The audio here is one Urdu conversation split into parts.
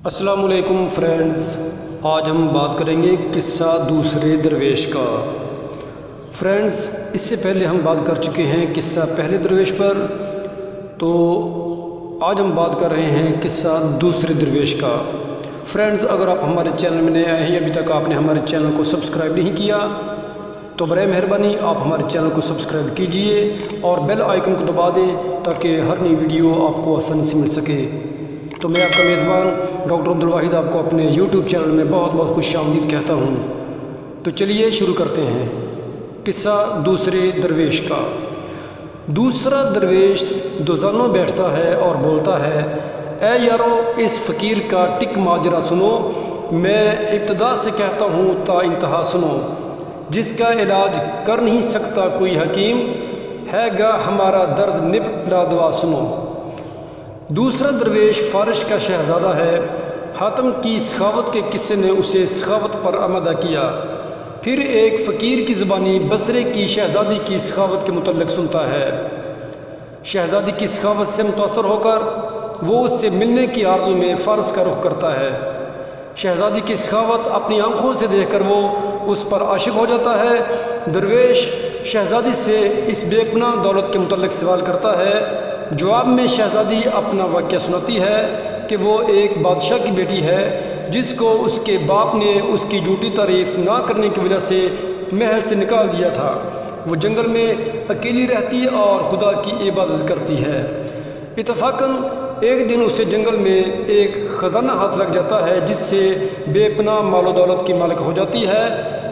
السلام علیکم فرینڈز، آج ہم بات کریں گے قصہ دوسرے درویش کا۔ فرینڈز، اس سے پہلے ہم بات کر چکے ہیں قصہ پہلے درویش پر، تو آج ہم بات کر رہے ہیں قصہ دوسرے درویش کا۔ فرینڈز، اگر آپ ہمارے چینل میں نئے آئے ہیں، ابھی تک آپ نے ہمارے چینل کو سبسکرائب نہیں کیا تو برائے مہربانی آپ ہمارے چینل کو سبسکرائب کیجئے اور بیل آئیکن کو دبا دیں تاکہ ہر نئی ویڈیو آپ کو آسانی سے مل سکے۔ تو میں آپ کا میزبان ڈاکٹر عبدالواحد آپ کو اپنے یوٹیوب چینل میں بہت بہت خوش آمدید کہتا ہوں۔ تو چلیے شروع کرتے ہیں قصہ دوسرے درویش کا۔ دوسرا درویش دوزانوں بیٹھتا ہے اور بولتا ہے، اے یارو، اس فقیر کا ٹک ماجرا سنو، میں ابتدا سے کہتا ہوں تا انتہا سنو، جس کا علاج کر نہیں سکتا کوئی حکیم، ہے گا ہمارا درد نپٹ لا دوا سنو۔ دوسرا درویش فارش کا شہزادہ ہے، حاتم کی سخاوت کے قصے نے اسے سخاوت پر آمادہ کیا۔ پھر ایک فقیر کی زبانی بصرے کی شہزادی کی سخاوت کے متعلق سنتا ہے۔ شہزادی کی سخاوت سے متاثر ہو کر وہ اس سے ملنے کی آرزو میں فارس کا رخ کرتا ہے۔ شہزادی کی سخاوت اپنی آنکھوں سے دیکھ کر وہ اس پر عاشق ہو جاتا ہے۔ درویش شہزادی سے اس بے پناہ دولت کے متعلق سوال کرتا ہے۔ جواب میں شہزادی اپنا واقعہ سناتی ہے کہ وہ ایک بادشاہ کی بیٹی ہے جس کو اس کے باپ نے اس کی جھوٹی تعریف نہ کرنے کی وجہ سے محل سے نکال دیا تھا۔ وہ جنگل میں اکیلی رہتی اور خدا کی عبادت کرتی ہے۔ اتفاقاً ایک دن اسے جنگل میں ایک خزانہ ہاتھ لگ جاتا ہے جس سے بے پناہ مال و دولت کی مالک ہو جاتی ہے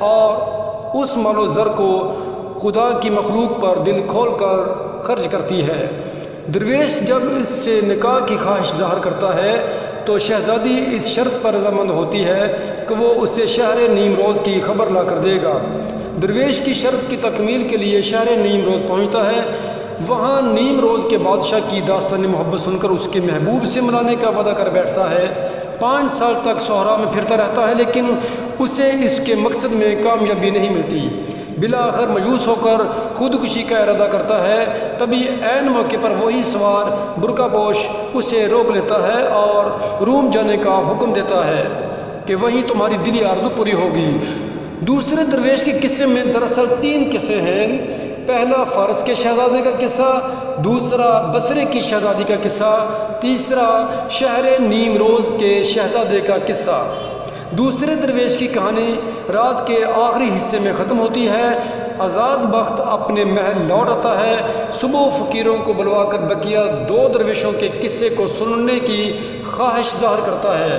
اور اس مال و زر کو خدا کی مخلوق پر دل کھول کر خرچ کرتی ہے۔ درویش جب اس سے نکاح کی خواہش ظاہر کرتا ہے تو شہزادی اس شرط پر رضامند ہوتی ہے کہ وہ اسے شہر نیمروز کی خبر لا کر دے گا۔ درویش کی شرط کی تکمیل کے لیے شہر نیمروز پہنچتا ہے۔ وہاں نیمروز کے بادشاہ کی داستان محبت سن کر اس کے محبوب سے ملانے کا وعدہ کر بیٹھتا ہے۔ 5 سال تک صحرا میں پھرتا رہتا ہے لیکن اسے اس کے مقصد میں کامیابی نہیں ملتی۔ بالآخر مایوس ہو کر خودکشی کا ارادہ کرتا ہے۔ تبھی عین موقع پر وہی سوار برقع پوش اسے روک لیتا ہے اور روم جانے کا حکم دیتا ہے کہ وہیں تمہاری دلی آرزو پوری ہوگی۔ دوسرے درویش کے قصے میں دراصل 3 قصے ہیں۔ پہلا فارس کے شہزادے کا قصہ، دوسرا بصرے کی شہزادی کا قصہ، تیسرا شہر نیمروز کے شہزادے کا قصہ۔ دوسرے درویش کی کہانی رات کے آخری حصے میں ختم ہوتی ہے۔ آزاد بخت اپنے محل لوٹ آتا ہے۔ صبح فقیروں کو بلوا کر بقیہ 2 درویشوں کے قصے کو سننے کی خواہش ظاہر کرتا ہے۔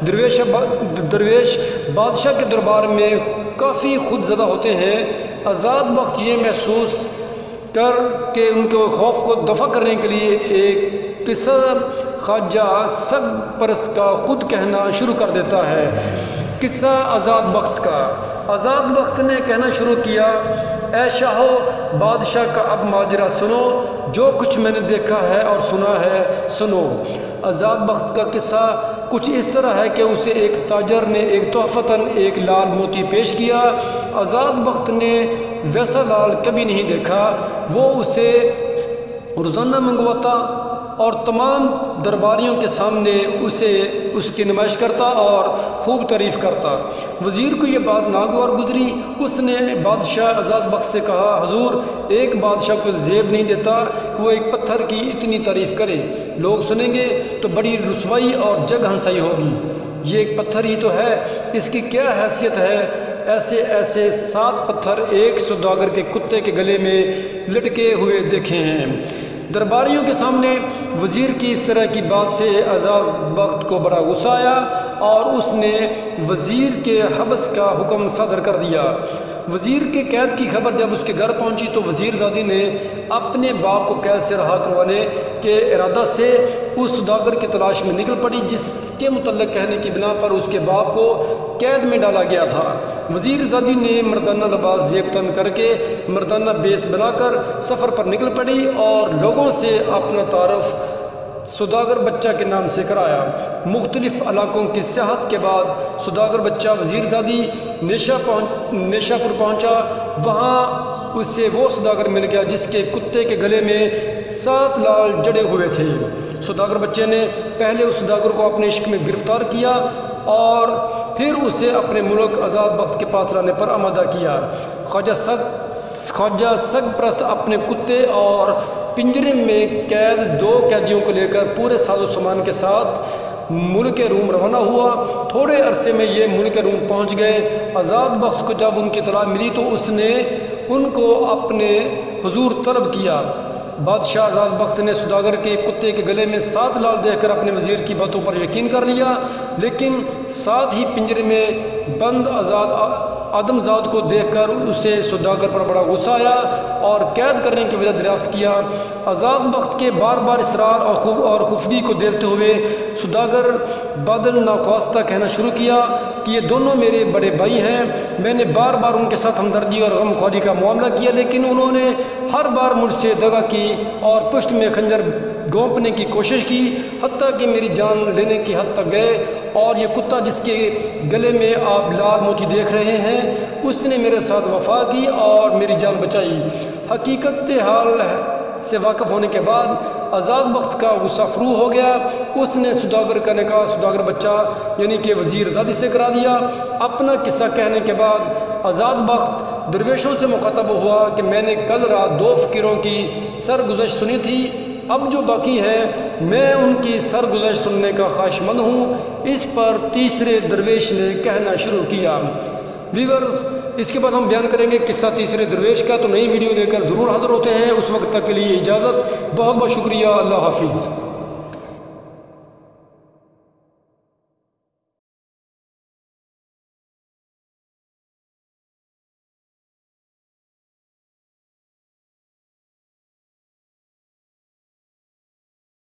درویش بادشاہ کے دربار میں کافی خود زدہ ہوتے ہیں۔ آزاد بخت یہ محسوس کر کے ان کے خوف کو دفع کرنے کے لیے ایک قصہ خواجہ سگ پرست کا خود کہنا شروع کر دیتا ہے۔ قصہ آزاد بخت کا۔ آزاد بخت نے کہنا شروع کیا، اے شاہو، بادشاہ کا اب ماجرا سنو، جو کچھ میں نے دیکھا ہے اور سنا ہے سنو۔ آزاد بخت کا قصہ کچھ اس طرح ہے کہ اسے ایک تاجر نے ایک تحفتاً ایک لال موتی پیش کیا۔ آزاد بخت نے ویسا لال کبھی نہیں دیکھا۔ وہ اسے روزانہ منگواتا اور تمام درباریوں کے سامنے اسے اس کی نمائش کرتا اور خوب تعریف کرتا۔ وزیر کو یہ بات ناگوار گزری۔ اس نے بادشاہ آزاد بخت سے کہا، حضور، ایک بادشاہ کو زیب نہیں دیتا کہ وہ ایک پتھر کی اتنی تعریف کرے۔ لوگ سنیں گے تو بڑی رسوائی اور جگ ہنسائی ہوگی۔ یہ ایک پتھر ہی تو ہے، اس کی کیا حیثیت ہے؟ ایسے 7 پتھر ایک سوداگر کے کتے کے گلے میں لٹکے ہوئے دیکھے ہیں۔ درباریوں کے سامنے وزیر کی اس طرح کی بات سے آزاد بخت کو بڑا غصہ آیا اور اس نے وزیر کے حبس کا حکم صادر کر دیا۔ وزیر کے قید کی خبر جب اس کے گھر پہنچی تو وزیر زادی نے اپنے باپ کو قید سے رہا کروانے کے ارادہ سے اس سوداگر کی تلاش میں نکل پڑی جس کے متعلق کہنے کی بنا پر اس کے باپ کو قید میں ڈالا گیا تھا۔ وزیر زادی نے مردانہ لباس زیب تن کر کے مردانہ بیس بنا کر سفر پر نکل پڑی اور لوگوں سے اپنا تعارف سوداگر بچہ کے نام سے کرایا۔ مختلف علاقوں کی سیاحت کے بعد سوداگر بچہ وزیر زادی نیشا پور پہنچا۔ وہاں اسے وہ سوداگر مل گیا جس کے کتے کے گلے میں 7 لال جڑے ہوئے تھے۔ سوداگر بچے نے پہلے اس سوداگر کو اپنے عشق میں گرفتار کیا اور پھر اسے اپنے ملک آزاد بخت کے پاس لانے پر آمادہ کیا۔ خواجہ سگ پرست اپنے کتے اور پنجرے میں قید 2 قیدیوں کو لے کر پورے ساز و سامان کے ساتھ ملک روم روانہ ہوا۔ تھوڑے عرصے میں یہ ملک روم پہنچ گئے۔ آزاد بخت کو جب ان کی اطلاع ملی تو اس نے ان کو اپنے حضور طلب کیا۔ بادشاہ آزاد بخت نے سوداگر کے کتے کے گلے میں 7 لال دیکھ کر اپنے وزیر کی باتوں پر یقین کر لیا، لیکن ساتھ ہی پنجرے میں بند آدم زاد کو دیکھ کر اسے سوداگر پر بڑا غصہ آیا اور قید کرنے کی وجہ دریافت کیا۔ آزاد بخت کے بار بار اصرار اور خفگی کو دیکھتے ہوئے سوداگر بادل ناخواستہ کہنا شروع کیا کہ یہ دونوں میرے بڑے بھائی ہیں۔ میں نے بار بار ان کے ساتھ ہمدردی اور غم خواری کا معاملہ کیا، لیکن انہوں نے ہر بار مجھ سے دغا کی اور پشت میں خنجر گھونپنے کی کوشش کی، حتیٰ کہ میری جان لینے کی حد تک گئے۔ اور یہ کتا جس کے گلے میں آپ لال موتی دیکھ رہے ہیں، اس نے میرے ساتھ وفا کی اور میری جان بچائی۔ حقیقت حال سے واقف ہونے کے بعد آزاد بخت کا غصہ فرو ہو گیا۔ اس نے سوداگر کا نکاح سوداگر بچہ یعنی کہ وزیر زادی سے کرا دیا۔ اپنا قصہ کہنے کے بعد آزاد بخت درویشوں سے مخاطب ہوا کہ میں نے کل رات 2 فقیروں کی سرگزشت سنی تھی، اب جو باقی ہیں میں ان کی سرگزشت سننے کا خواہش مند ہوں۔ اس پر تیسرے درویش نے کہنا شروع کیا۔ ویورز، اس کے بعد ہم بیان کریں گے قصہ تیسرے درویش کا، تو نئی ویڈیو لے کر ضرور حاضر ہوتے ہیں۔ اس وقت تک کے لیے اجازت، بہت بہت شکریہ، اللہ حافظ۔